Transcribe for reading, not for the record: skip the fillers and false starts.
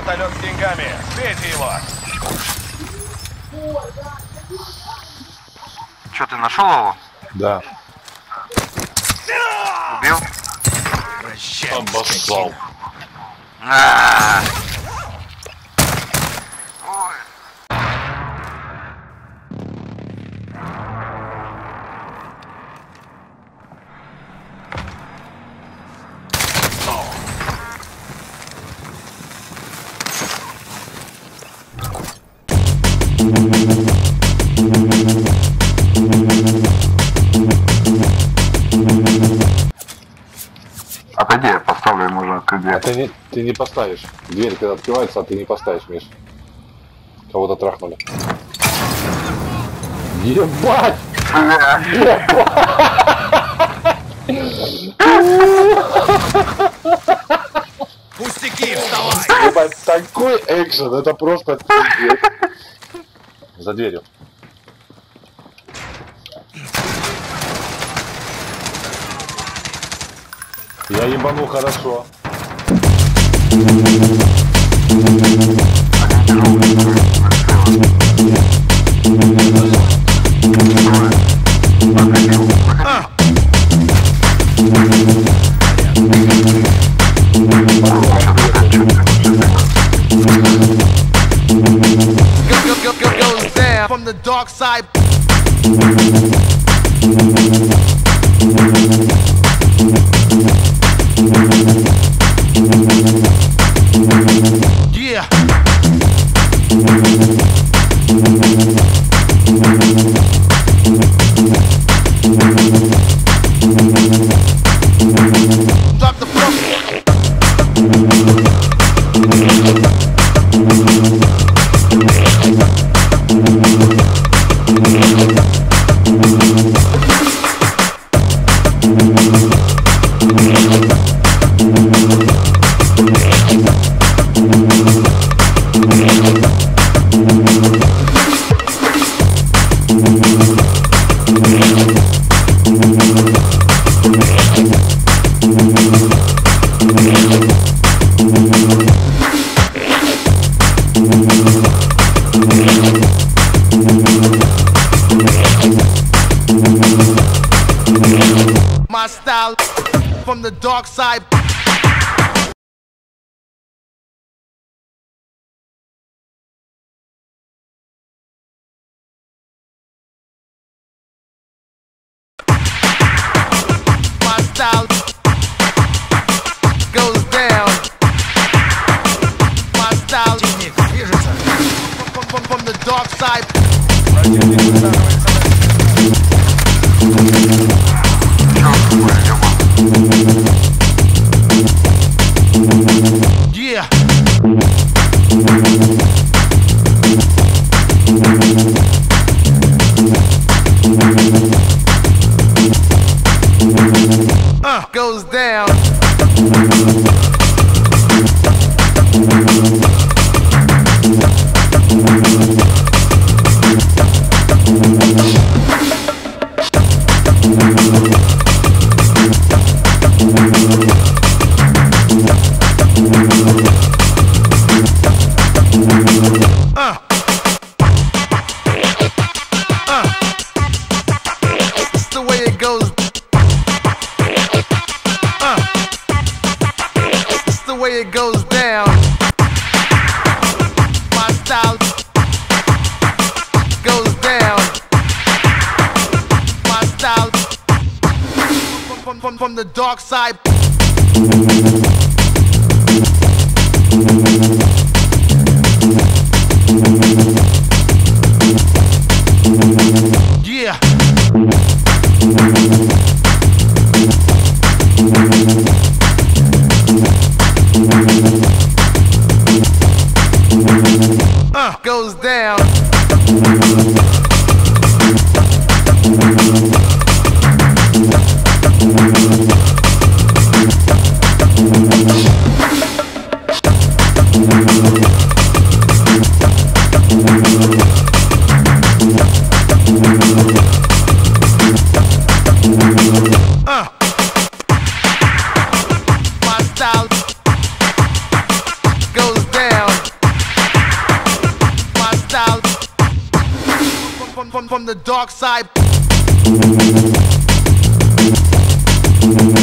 вертолет с деньгами. Бейте его. Че, ты нашел его? Да. Убил? Обоссал. Ой. Отойди, я поставлю, и можно открыть дверь. А ты не поставишь. Дверь когда открывается, а ты не поставишь, Миш. Кого-то трахнули. Ебать! Пустяки, вставай! Ебать, такой экшен, это просто пиздец. За дверью. Я ебану хорошо. Goes down from the dark side. Yeah. Drop the floor. My style from the dark side. My style goes down. My style from the dark side. Yeah. Goes down. It's the way it goes. It's the way it goes down. My style goes down. My style from the dark side. Yeah. Goes down. My style goes down. from the dark side.